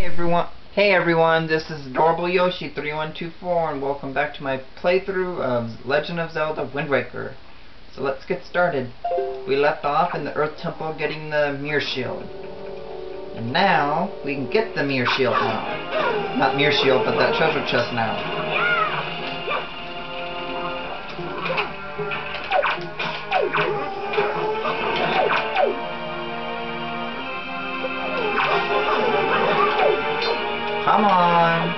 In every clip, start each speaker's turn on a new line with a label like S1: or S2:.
S1: Hey everyone, this is Adorable Yoshi 3124 and welcome back to my playthrough of Legend of Zelda Wind Waker. So let's get started. We left off in the Earth Temple getting the Mirror Shield. And now we can get the Mirror Shield now. Not Mirror Shield, but that treasure chest now. Come on.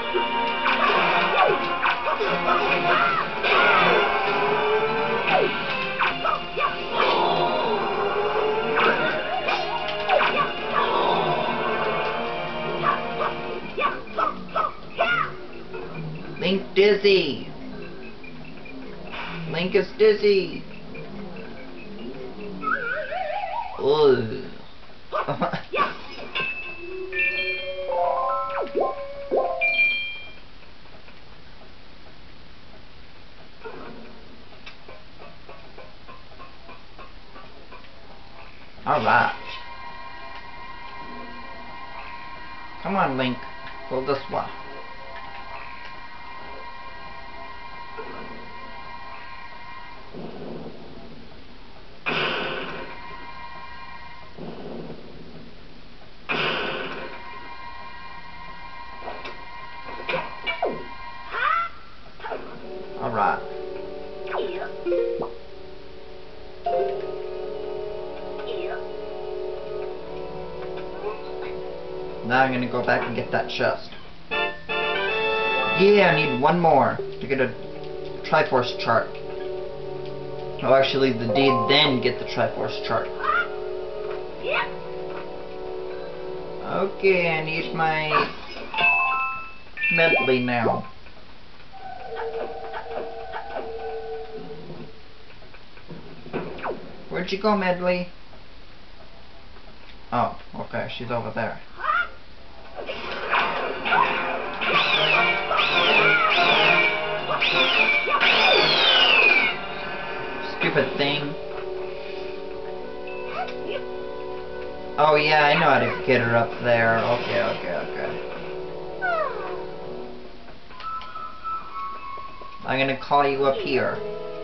S1: Link dizzy. Link is dizzy. Ugh. Alright. Come on, Link. Go this way. Alright. Now I'm gonna go back and get that chest. Yeah, I need one more to get a Triforce chart. Oh, actually, then get the Triforce chart. Okay, I need my medley now. Where'd you go, medley? Oh, okay, she's over there. Stupid thing. Oh yeah, I know how to get her up there. Okay. I'm gonna call you up here.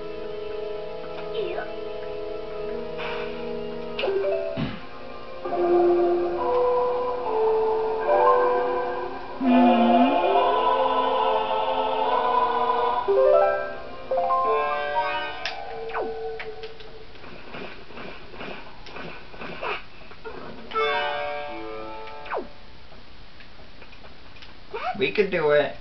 S1: We could do it.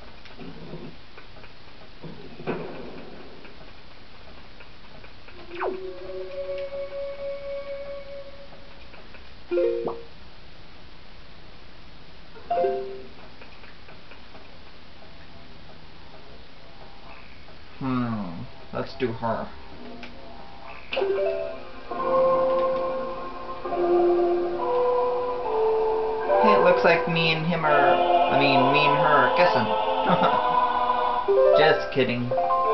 S1: Let's do her. Hey, it looks like me and her are kissing. Just kidding.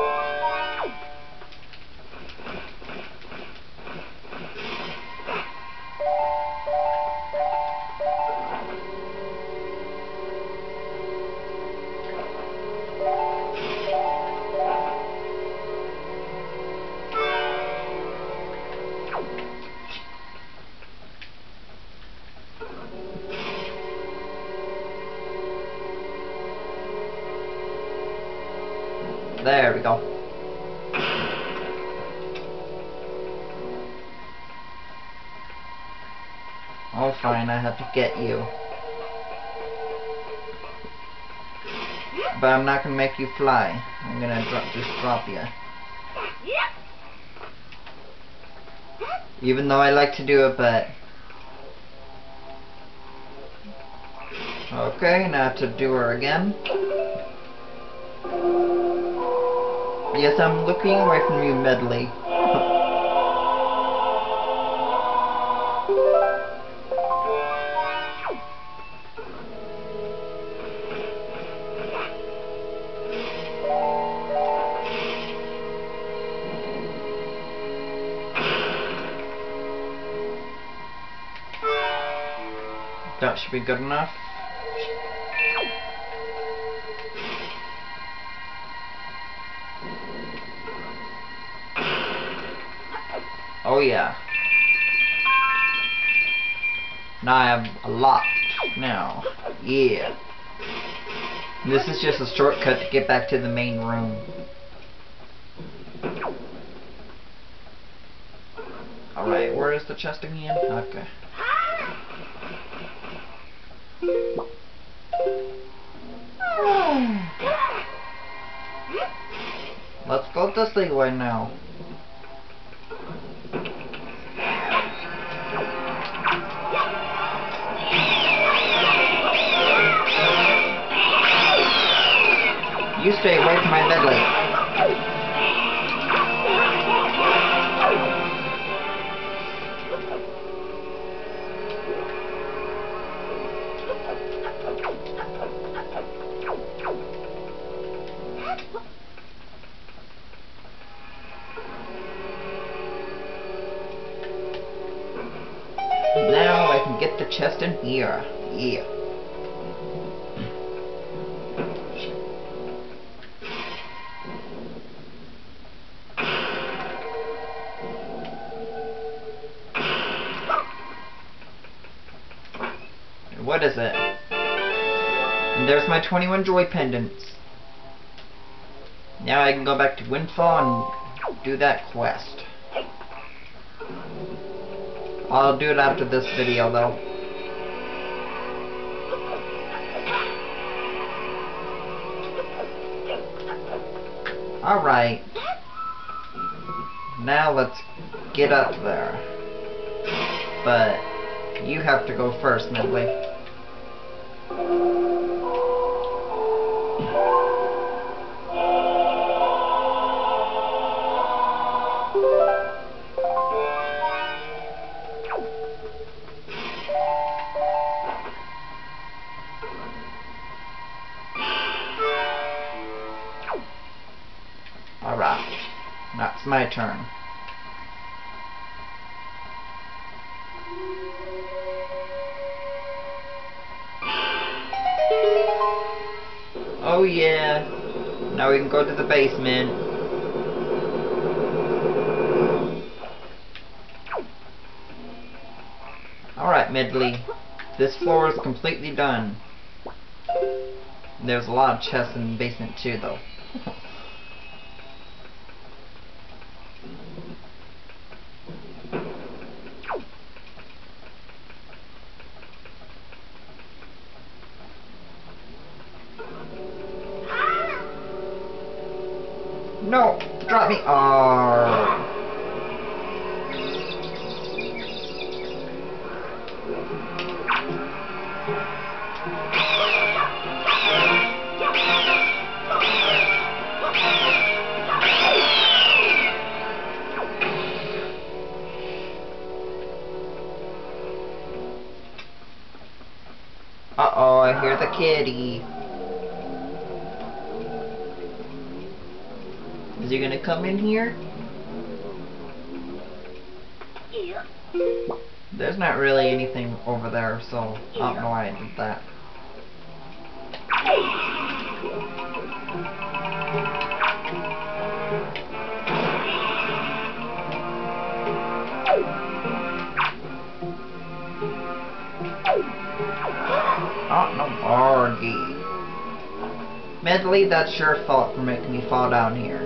S1: There we go. Oh fine, I have to get you. But I'm not gonna make you fly. I'm gonna just drop you. Even though I like to do it, but... Okay, now to do her again. Yes, I'm looking away from you, medley. That should be good enough. Oh yeah. Now I have a lot now. Yeah. This is just a shortcut to get back to the main room. Alright, where is the chest again? Okay. Let's go this way now. You stay away from my medley. Now I can get the chest in here. Yeah. What is it? And there's my 21 joy pendants. Now I can go back to Windfall and do that quest. I'll do it after this video though. Alright. Now let's get up there. But you have to go first, Medley. Alright, that's my turn. Oh yeah, now we can go to the basement. Alright, Medley, this floor is completely done. There's a lot of chests in the basement too though. No! Drop me! Oh. Uh-oh, I hear the kitty. Is he gonna come in here?
S2: Yeah.
S1: There's not really anything over there, so I don't know why I did that. Oh, no, Bargy. Medley, that's your fault for making me fall down here.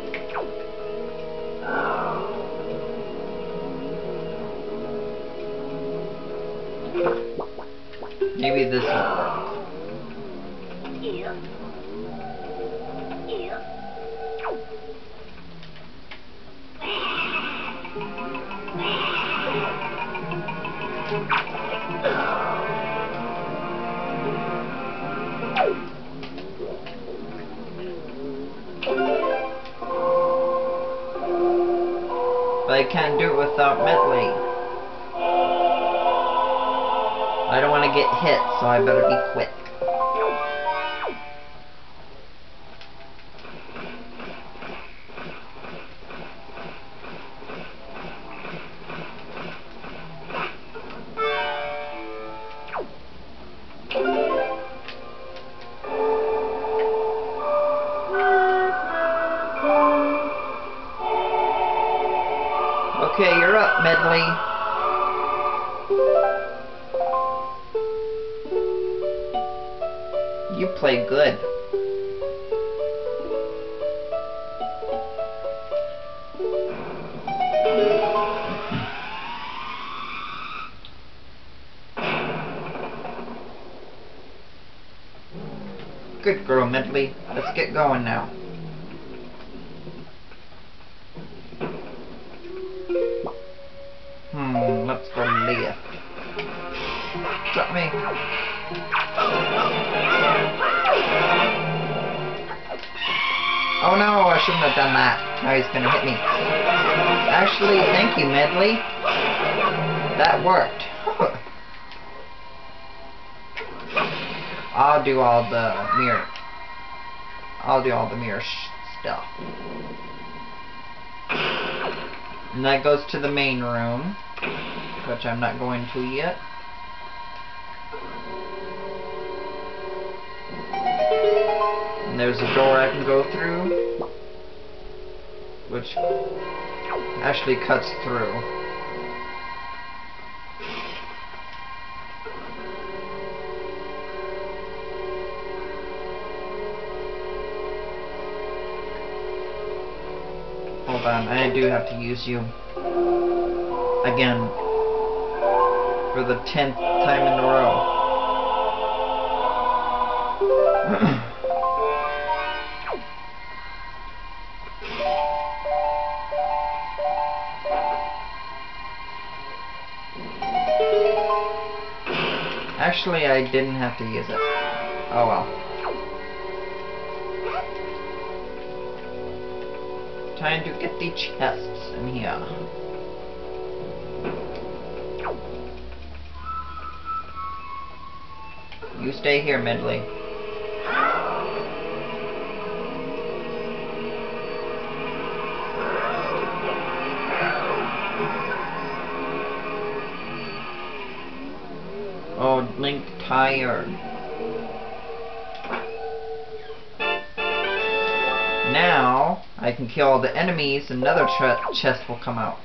S1: Maybe this will work.
S2: Yeah. Yeah.
S1: But I can't do it without Medley. I don't want to get hit, so I better be quick. Okay, you're up. up, Medley. You play good. Good girl, Medley. Let's get going now. Let's go left. Drop me. Oh no, I shouldn't have done that. Now he's gonna hit me. Actually, thank you, Medley. That worked. I'll do all the mirror. Stuff. And that goes to the main room, which I'm not going to yet. And there's a door I can go through, which actually cuts through. Hold on, I do have to use you again for the 10th time in a row. Actually, I didn't have to use it. Oh well. Time to get the chests in here. You stay here, Medley. Oh, Link tired. Now, I can kill all the enemies and another chest will come out.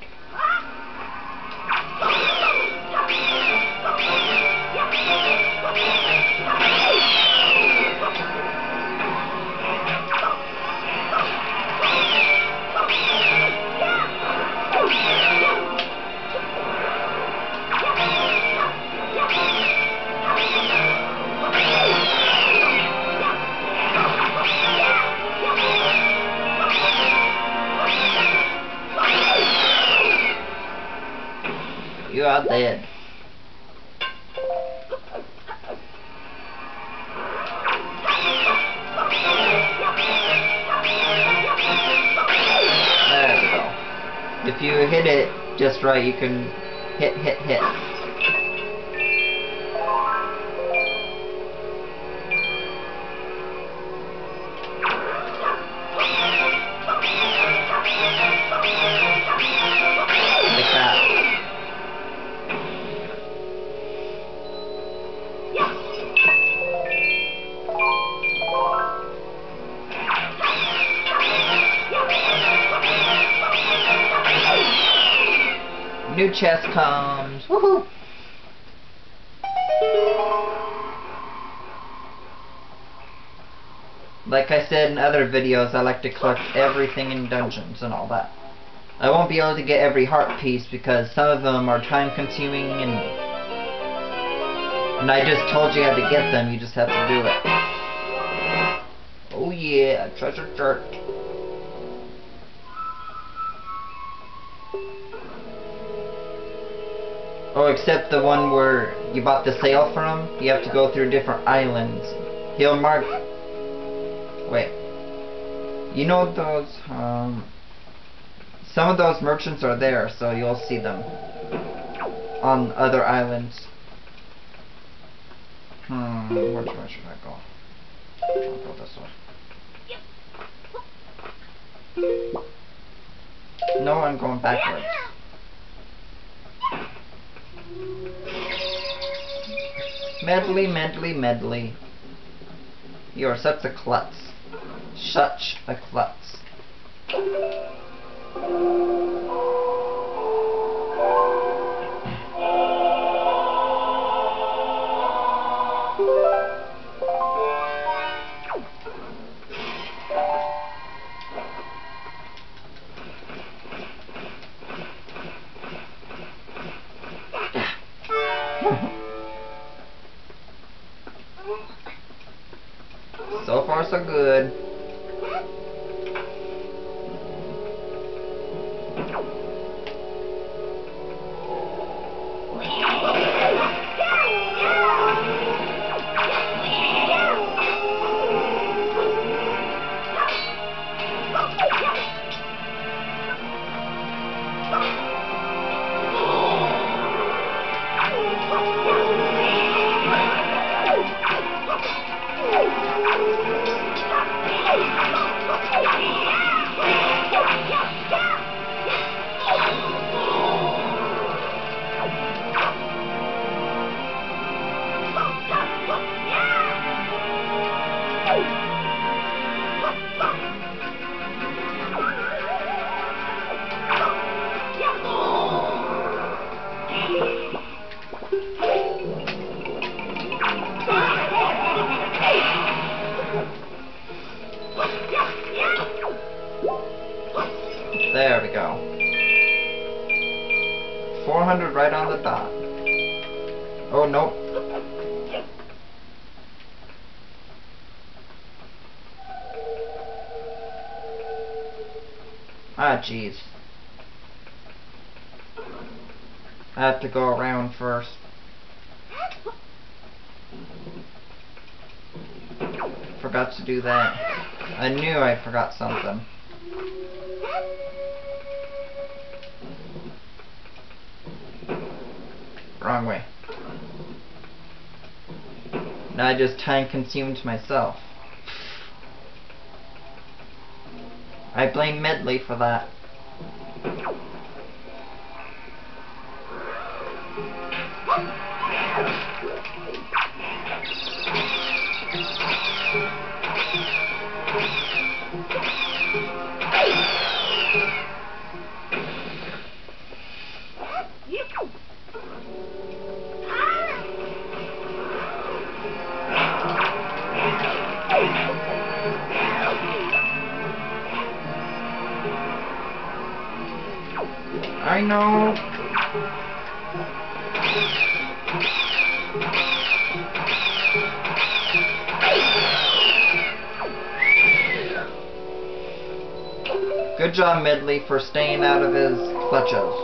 S1: You are dead. There we go. If you hit it just right, you can hit. Like that. New chest comes. Woohoo! Like I said in other videos, I like to collect everything in dungeons and all that. I won't be able to get every heart piece because some of them are time consuming and I just told you how to get them, you just have to do it. Oh yeah, treasure chart. Oh, except the one where you bought the sail from, you have to go through different islands. He'll mark... Wait. You know those, some of those merchants are there, so you'll see them on other islands. Which way should I go? I'll go this way. No, I'm going backwards. Medley. You are such a klutz. Such a klutz. So far, so good. There we go. 400 right on the dot. Oh, nope. Ah, jeez. I have to go around first. Forgot to do that. I knew I forgot something. Wrong way. Now I just time consumed myself. I blame Medley for that. I know. Good job, Medley, for staying out of his clutches.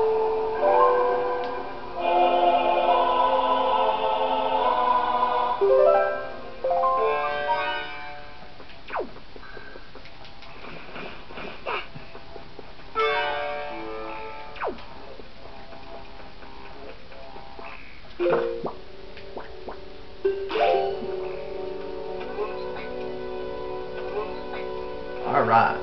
S1: All right.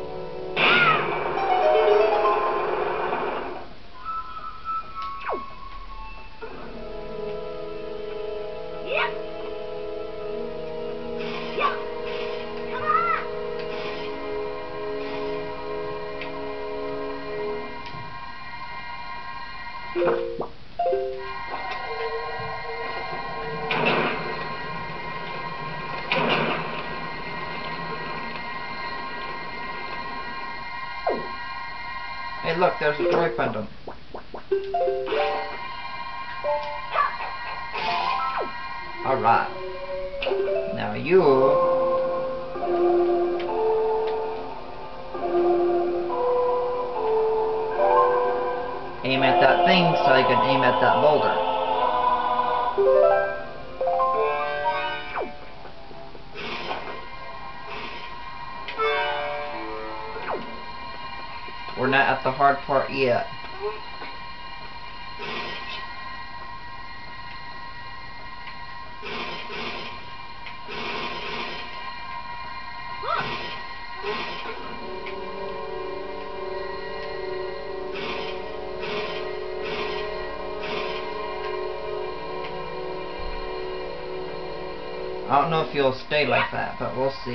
S1: Hey, look, there's a joy pendant. Alright. Now you... aim at that thing so I can aim at that boulder. We're not at the hard part yet. I don't know if you'll stay like that, but we'll see.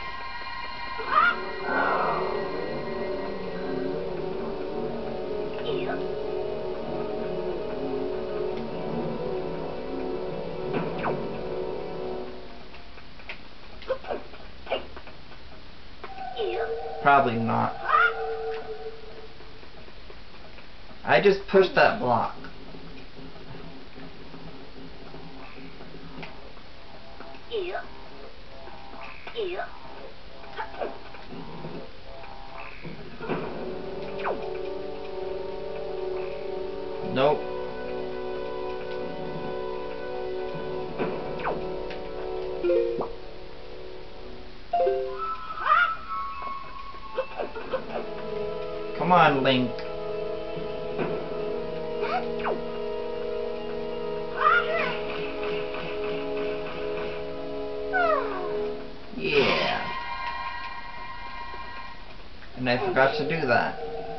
S1: Probably not. I just pushed that block.
S2: Yeah.
S1: Nope. Come on, Link. Yeah. And I forgot to do that.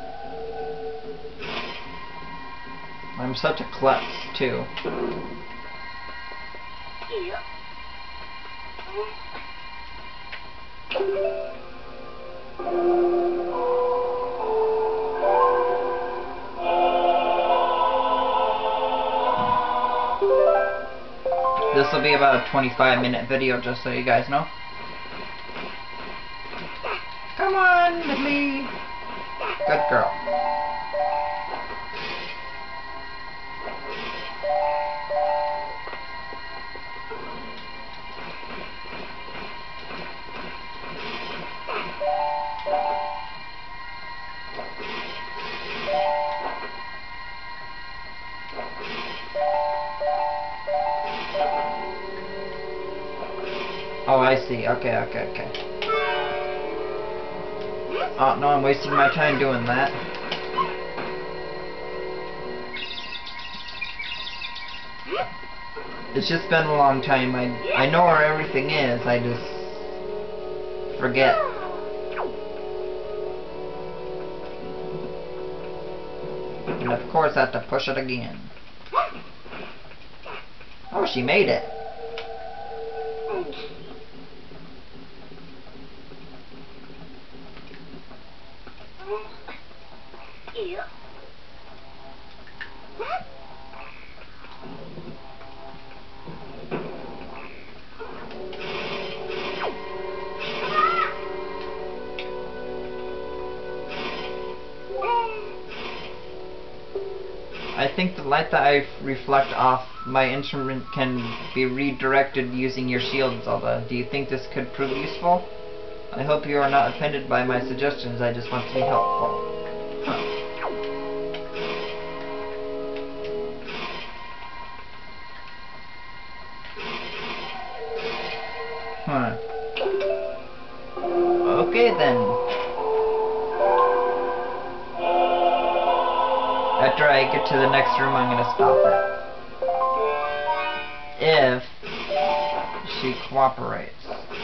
S1: I'm such a klutz, too.
S2: Yeah.
S1: This will be about a 25-minute video, just so you guys know. Come on, Midley. Good girl. Oh, I see. Okay. Oh, no, I'm wasting my time doing that. It's just been a long time. I know where everything is. I just forget. And of course, I have to push it again. Oh, she made it.
S2: Yeah.
S1: I think the light that I reflect off my instrument can be redirected using your shield, Zelda. Do you think this could prove useful? I hope you are not offended by my suggestions. I just want to be helpful. Huh. Okay then. After I get to the next room, I'm gonna stop it. If she cooperates.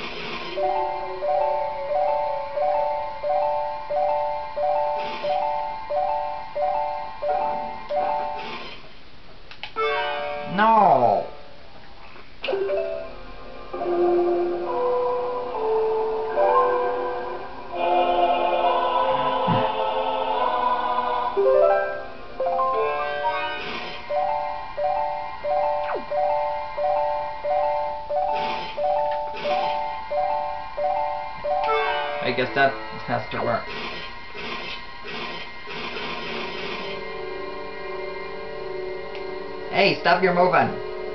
S1: No! I guess that has to work. Hey, stop your moving!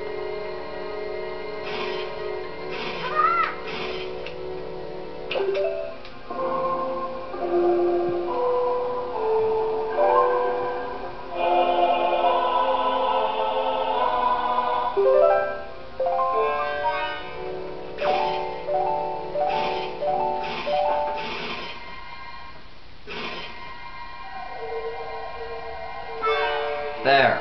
S1: There.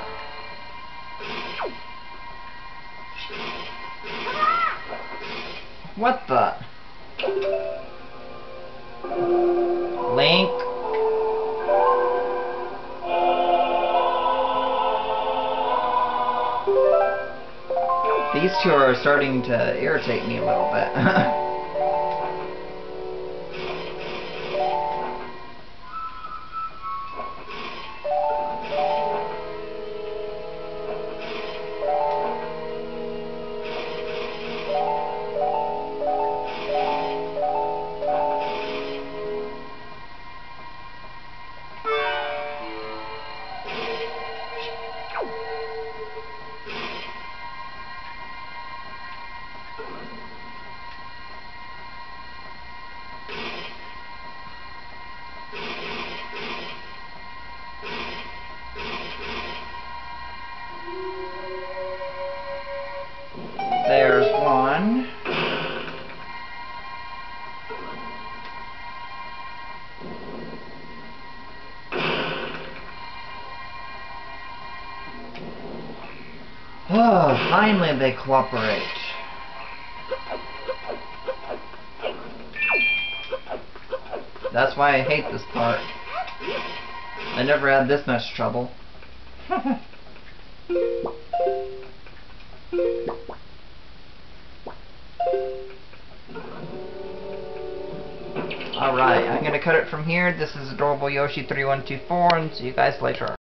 S1: What the? Link? These two are starting to irritate me a little bit. Finally they cooperate. That's why I hate this part. I never had this much trouble. Alright, I'm gonna cut it from here. This is Adorable Yoshi 3124, and see you guys later.